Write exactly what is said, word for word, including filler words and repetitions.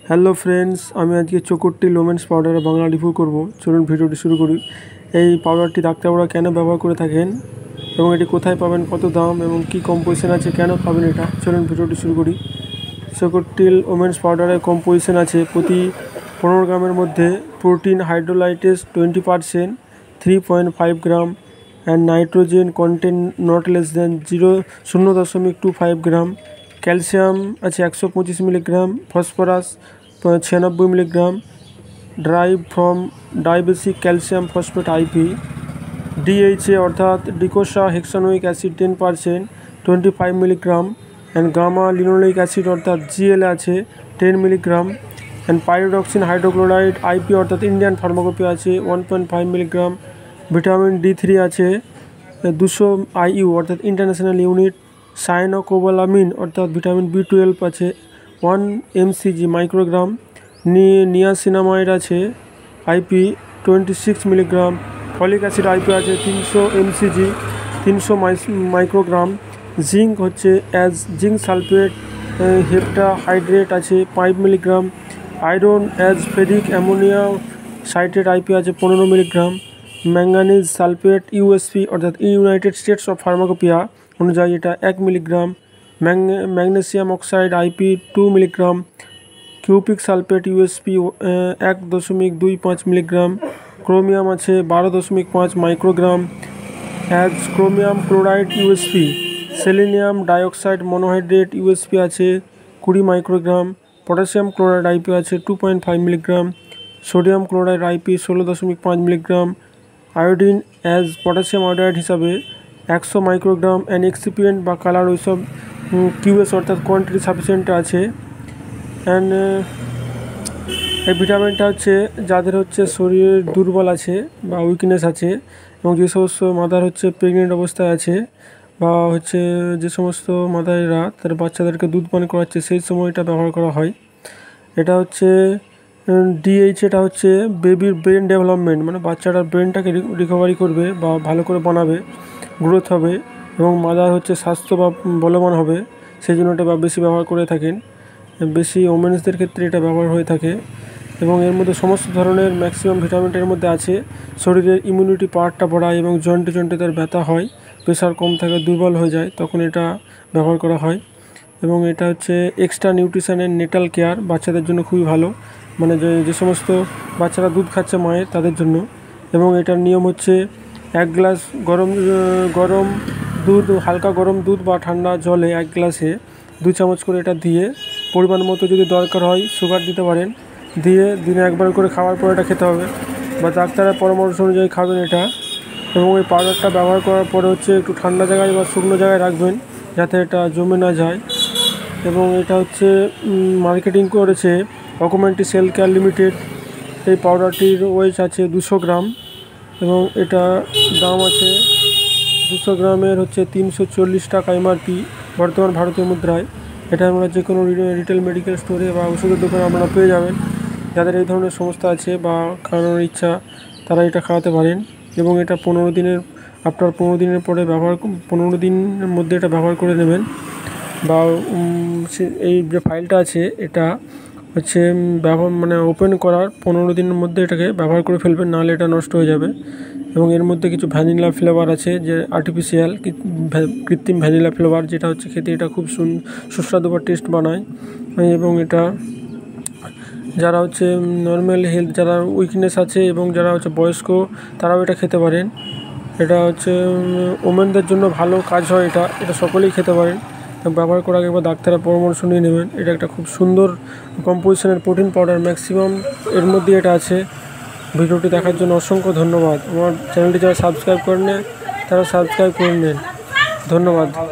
Hello friends, আমি আজকে চোকরটিল women's পাউডারের বাংলা রিভিউ করব। চলুন ভিডিওটি শুরু করি। এই পাউডারটি ডাক্তারবাবুরা কেন ব্যবহার করে থাকেন এবং এটি কোথায় পাবেন, কত দাম এবং কি কম্পোজিশন আছে, কেন পাবেন এটা, চলুন ভিডিওটি শুরু করি। চোকরটিল ওমেন্স পাউডারের কম্পোজিশন আছে প্রতি পনেরো গ্রামের মধ্যে protein hydrolysate twenty percent, three point five gram and nitrogen content not less than zero শূন্য দশমিক টু ফাইভ গ্রাম, ক্যালসিয়াম আছে একশো পঁচিশ মিলিগ্রাম, ফসফরাস ছিয়ানব্বই milligram, drive from dibasic calcium phosphate IP, DHA অর্থাৎ docosahexaenoic acid ten percent twenty five milligram and gamma linoleic acid অর্থাৎ GL আছে ten milligram and pyridoxine hydrochloride IP অর্থাৎ Indian pharmacopoeia আছে one point five milligram, vitamin D three আছে দুশো IU অর্থাৎ international unit, cyanocobalamin অর্থাৎ vitamin B twelve আছে one MCG microgram, niacinamide আছে IP twenty six milligram, folic acid IP আছে তিনশো এমসিজি তিনশো মাইক্রোগ্রাম, জিঙ্ক হচ্ছে as zinc sulphate heptahydrate আছে five milligram, iron as ferric ammonia citrate IP আছে পনেরো মিলিগ্রাম, ম্যাঙ্গানিজ সালফেট ইউএসপি অর্থাৎ united states of pharmacopoeia অনুযায়ী এটা এক milligram, magnesium oxide IP two milligram, cupric sulphate USP এক দশমিক দুই পাঁচ মিলিগ্রাম, ক্রোমিয়াম আছে বারো দশমিক পাঁচ microgram as chromium chloride USP, selenium dioxide monohydrate USP আছে কুড়ি মাইক্রোগ্রাম, পটাশিয়াম ক্লোরাইড আইপি আছে two point five milligram, sodium chloride IP ষোলো দশমিক পাঁচ milligram, iodine as potassium iodide হিসাবে একশো মাইক্রোগ্রাম অ্যান্ড এক্সিপিয়েন্ট বা কালার ওইসব কিউএস অর্থাৎ কোয়ান্টিটি সাফিসিয়েন্ট আছে। অ্যান্ড এই ভিটামিনটা হচ্ছে যাদের হচ্ছে শরীরের দুর্বল আছে বা উইকনেস আছে এবং যে সমস্ত মাদার হচ্ছে প্রেগনেন্ট অবস্থায় আছে বা হচ্ছে যে সমস্ত মাদারেরা তার বাচ্চাদেরকে দুধ পান করাচ্ছে সেই সময় এটা ব্যবহার করা হয়। এটা হচ্ছে ডিএইচ, এটা হচ্ছে বেবির ব্রেন ডেভেলপমেন্ট, মানে বাচ্চাটার ব্রেনটাকে রিকভারি করবে বা ভালো করে বানাবে, গ্রোথ হবে এবং মাদার হচ্ছে স্বাস্থ্য বা বলবান হবে, সেই জন্য এটা বেশি ব্যবহার করে থাকেন। বেশি ওমেন্সদের ক্ষেত্রে এটা ব্যবহার হয়ে থাকে এবং এর মধ্যে সমস্ত ধরনের ম্যাক্সিমাম ভিটামিনটার মধ্যে আছে। শরীরের ইমিউনিটি পাওয়ারটা বাড়ায় এবং জয়েন্টে জয়েন্টে তার ব্যথা হয়, প্রেশার কম থাকে, দুর্বল হয়ে যায়, তখন এটা ব্যবহার করা হয়। এবং এটা হচ্ছে extra nutrition and natal care, বাচ্চাদের জন্য খুবই ভালো, মানে যে যে সমস্ত বাচ্চারা দুধ খাচ্ছে মায়ের তাদের জন্য। এবং এটার নিয়ম হচ্ছে এক গ্লাস গরম গরম দুধ, হালকা গরম দুধ বা ঠান্ডা জলে এক গ্লাসে দু চামচ করে এটা দিয়ে পরিমাণ মতো যদি দরকার হয় সুগার দিতে পারেন, দিয়ে দিনে একবার করে খাওয়ার পর এটা খেতে হবে বা ডাক্তারের পরামর্শ অনুযায়ী খাবেন এটা। এবং এই পাউডারটা ব্যবহার করার পরে হচ্ছে একটু ঠান্ডা জায়গায় বা শুকনো জায়গায় রাখবেন যাতে এটা জমে না যায়। এবং এটা হচ্ছে মার্কেটিং করেছে অকুমেন্টি সেল কেয়ার লিমিটেড। এই পাউডারটির ওয়েট আছে দুশো গ্রাম এবং এটা দাম আছে দুশো গ্রামের হচ্ছে তিনশো চল্লিশ টাকা এমআরপি বর্তমান ভারতীয় মুদ্রায়। এটা আমরা যে কোনো রিটেল মেডিকেল স্টোরে বা ওষুধের দোকানে আপনারা পেয়ে যাবেন। যাদের এই ধরনের সমস্যা আছে বা খাওয়ানোর ইচ্ছা তারা এটা খাওয়াতে পারেন। এবং এটা পনেরো দিনের আপনার পনেরো দিনের পরে ব্যবহার পনেরো দিনের মধ্যে এটা ব্যবহার করে নেবেন বা এই যে ফাইলটা আছে এটা হচ্ছে ব্যবহার মানে ওপেন করার পনেরো দিনের মধ্যে এটাকে ব্যবহার করে ফেলবেন, নাহলে এটা নষ্ট হয়ে যাবে। এবং এর মধ্যে কিছু ভ্যানিলা ফ্লেভার আছে, যে আর্টিফিশিয়াল কৃত্রিম ভ্যানিলা ফ্লেভার, যেটা হচ্ছে খেতে এটা খুব সুস্বাদু বা টেস্ট বানায়। এবং এটা যারা হচ্ছে নর্মাল হেলথ, যারা উইকনেস আছে এবং যারা হচ্ছে বয়স্ক তারাও এটা খেতে পারেন। এটা হচ্ছে ওমেনদের জন্য ভালো কাজ হয়, এটা এটা সকলেই খেতে পারেন। ব্যবহার করার আগে একবার ডাক্তারের পরামর্শ নিয়ে নেবেন। এটা একটা খুব সুন্দর কম্পোজিশনের প্রোটিন পাউডার, ম্যাক্সিমাম এর মধ্যে এটা আছে। ভিডিওটি দেখার জন্য অসংখ্য ধন্যবাদ। আমার চ্যানেলটি যারা সাবস্ক্রাইব করে নেন তারা সাবস্ক্রাইব করে নেন। ধন্যবাদ।